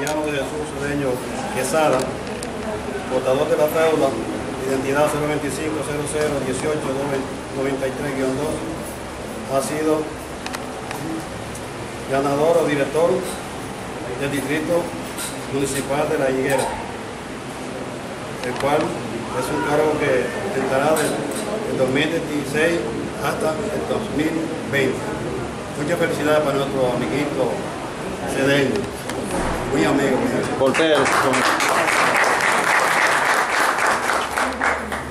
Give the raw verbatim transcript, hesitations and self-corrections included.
Arellano de Jesús Cedeño Quesada, portador de la cédula, identidad cero veinticinco cero cero dieciocho noventa y tres guion dos, ha sido ganador o director del Distrito Municipal de La Higuera, el cual es un cargo que intentará desde el dos mil dieciséis hasta el dos mil veinte. Muchas felicidades para nuestro amiguito Cedeño, muy amigo. Portero.